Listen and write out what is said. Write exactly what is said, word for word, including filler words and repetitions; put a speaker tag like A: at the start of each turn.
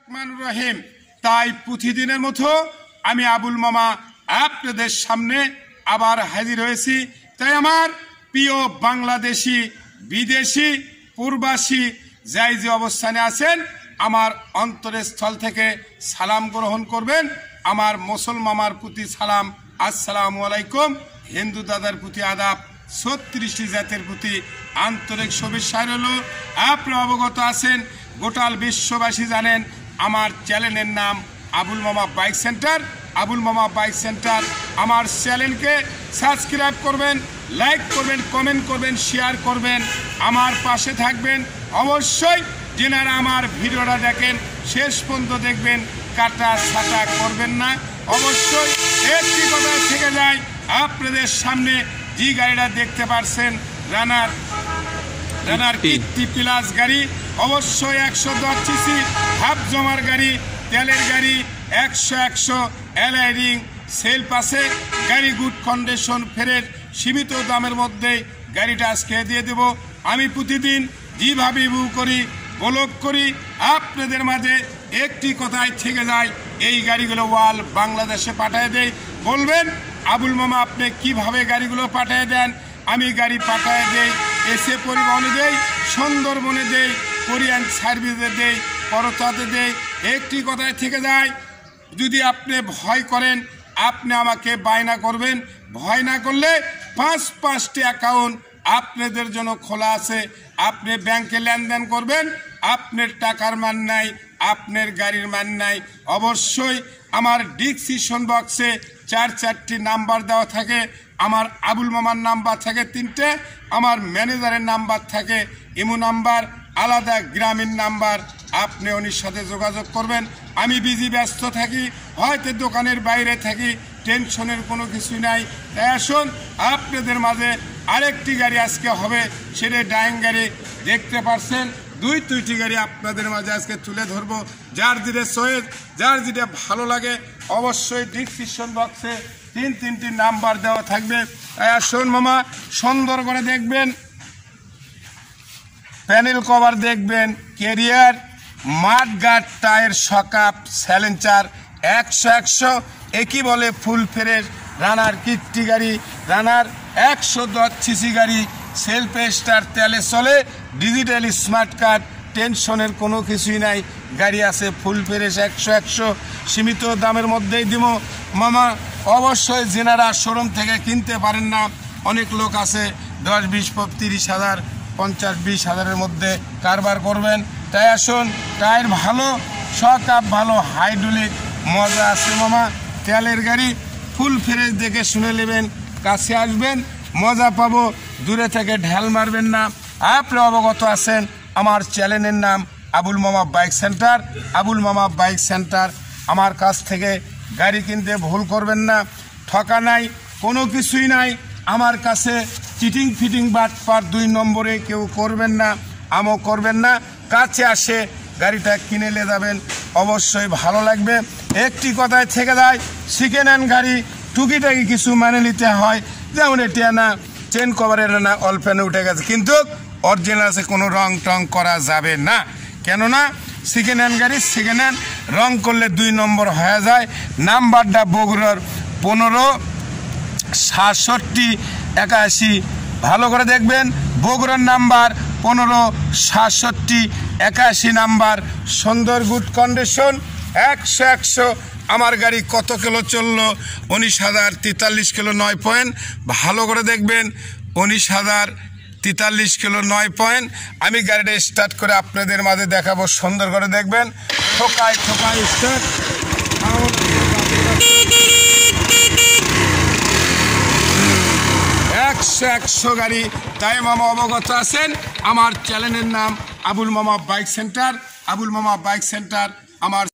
A: রহমানুর রহিম। তাই প্রতিদিনের মতো আমি আবুল মামা আপনাদের সামনে আবার হাজির হয়েছি। তাই আমার প্রিয় বাংলাদেশি, বিদেশি, প্রবাসী যাই যে অবস্থানে আছেন, আমার অন্তরের স্থল থেকে সালাম গ্রহণ করবেন। আমার মুসলমামার প্রতি সালাম, আসসালামু আলাইকুম। হিন্দু দাদার প্রতি আদাব, ছত্রিশটি জাতের প্রতি আন্তরিক শুভেচ্ছা রইল। আপনারা অবগত আছেন, গোটাল বিশ্ববাসী জানেন আমার চ্যানেলের নাম আবুল মামা বাইক সেন্টার। আবুল মামা বাইক সেন্টার আমার চ্যানেলকে সাবস্ক্রাইব করবেন, লাইক করবেন, কমেন্ট করবেন, শেয়ার করবেন, আমার পাশে থাকবেন। অবশ্যই যেনারা আমার ভিডিওটা দেখেন শেষ পর্যন্ত দেখবেন, কাটা ছাটা করবেন না। অবশ্যই একটি কথা থেকে যায়, আপনাদের সামনে যে গাড়িটা দেখতে পাচ্ছেন রানার রানার কীর্তি প্লাস গাড়ি, অবশ্যই একশো দশ সিসি হাফ জমার গাড়ি, তেলের গাড়ি, একশো একশো এলআইডিং সেল পাশে গাড়ি, গুড কন্ডিশন, ফ্রেশ, সীমিত দামের মধ্যে গাড়িটা আজকে দিয়ে দেব। আমি প্রতিদিন যেভাবে রিভিউ করি, ব্লগ করি, আপনাদের মাঝে একটি কথাই থেকে যায়, এই গাড়িগুলো ওয়াল বাংলাদেশে পাঠিয়ে দেয়। বলবেন আবুল মামা আপনি কিভাবে গাড়িগুলো পাঠিয়ে দেন? আমি গাড়ি পাঠিয়ে দেই, এসে পরিবহনে দেই, সুন্দরবনে দেই, কোরিয়ান সার্ভিসে দেই, করতাতে দেই। একটি কথায় থেকে যায়, যদি আপনি ভয় করেন আপনি আমাকে বায়না করবেন, ভয় না করলে পাঁচ পাঁচটি অ্যাকাউন্ট আপনাদের জন্য খোলা আছে। আপনি ব্যাংকে লেনদেন করবেন, আপনার টাকার মান নাই, আপনার গাড়ির মান নাই। অবশ্যই আমার ডিসক্রিপশন বক্সে চার চারটি নাম্বার দেওয়া থাকে। আমার আবুল মামার নাম্বার থাকে তিনটে, আমার ম্যানেজারের নাম্বার থাকে ইমো নাম্বার, আলাদা গ্রামীণ নাম্বার। আপনি উনির সাথে যোগাযোগ করবেন। আমি বিজি ব্যস্ত থাকি, হয়তো দোকানের বাইরে থাকি, টেনশনের কোনো কিছুই নাই। তাই আসুন আপনাদের মাঝে আরেকটি গাড়ি আজকে হবে, সেটা ডাইং গাড়ি দেখতে পাচ্ছেন। দুই দুইটি গাড়ি আপনাদের মাঝে আজকে তুলে ধরবো। যার যেটা চয়েস, যার যেটা ভালো লাগে, অবশ্যই ডিসক্রিপশন বক্সে তিন তিনটি নাম্বার দেওয়া থাকবে। তাই আসুন মামা, সুন্দর করে দেখবেন, প্যানেল কভার দেখবেন, ক্যারিয়ার, মাড গার্ড, টায়ার, সকাপ, স্যালেঞ্চার একশো একশো একই বলে ফুল ফ্রেশ। রানার কীর্তি গাড়ি, রানার একশো দশ সিসি গাড়ি, সেলফ স্টার, তেলে চলে, ডিজিটাল স্মার্ট কার্ড, টেনশনের কোনো কিছুই নাই। গাড়ি আছে ফুল ফ্রেশ, একশো একশো সীমিত দামের মধ্যেই দিব মামা। অবশ্যই যেনারা শোরুম থেকে কিনতে পারেন না, অনেক লোক আছে দশ বিশ তিরিশ হাজার পঞ্চাশ বিশ হাজারের মধ্যে কারবার করবেন। তাই আসুন, টায়ার ভালো, সকাপ ভালো, হাইড্রোলিক, মজা আছে মামা। তেলের গাড়ি ফুল ফ্রেশ দেখে শুনে নেবেন, কাছে আসবেন, মজা পাবো, দূরে থেকে ঢাল মারবেন না। আপনি অবগত আছেন আমার চ্যানেলের নাম আবুল মামা বাইক সেন্টার। আবুল মামা বাইক সেন্টার, আমার কাছ থেকে গাড়ি কিনতে ভুল করবেন না। ঠকা নাই, কোনো কিছুই নাই আমার কাছে। চিটিং ফিটিং বাটপার দুই নম্বরে কেউ করবেন না, আমও করবেন না। কাছে আসে গাড়িটা কিনে নিয়ে যাবেন, অবশ্যই ভালো লাগবে। একটি কথায় থেকে যায়, সেকেন্ড হ্যান্ড গাড়ি টুকিটাকি কিছু মানে নিতে হয়, যেমন এটা না চেন কভারের না অল্পেনে উঠে গেছে, কিন্তু অরিজিনাল আছে, কোনো রং টং করা যাবে না। কেননা সেকেন্ড হ্যান্ড গাড়ি সেকেন্ড হ্যান্ড, রং করলে দুই নম্বর হয়ে যায়। নাম্বারটা বগুড়ার পনেরো সাতষট্টি একাশি, ভালো করে দেখবেন, বগুড়ার নাম্বার পনেরো সাতষট্টি একাশি নাম্বার, সুন্দর গুড কন্ডিশন, একশো একশো। আমার গাড়ি কত কিলো চললো? উনিশ হাজার তেতাল্লিশ কিলো নয় পয়েন্ট। ভালো করে দেখবেন, উনিশ হাজার তেতাল্লিশ কিলো নয় পয়েন্ট। আমি গাড়িটা স্টার্ট করে আপনাদের মাঝে দেখাবো, সুন্দর করে দেখবেন। ঠোকায় ঠোকায় স্টার্ট, একশো একশো গাড়ি। তাই মামা অবগত আছেন আমার চ্যানেলের নাম আবুল মামা বাইক সেন্টার। আবুল মামা বাইক সেন্টার আমার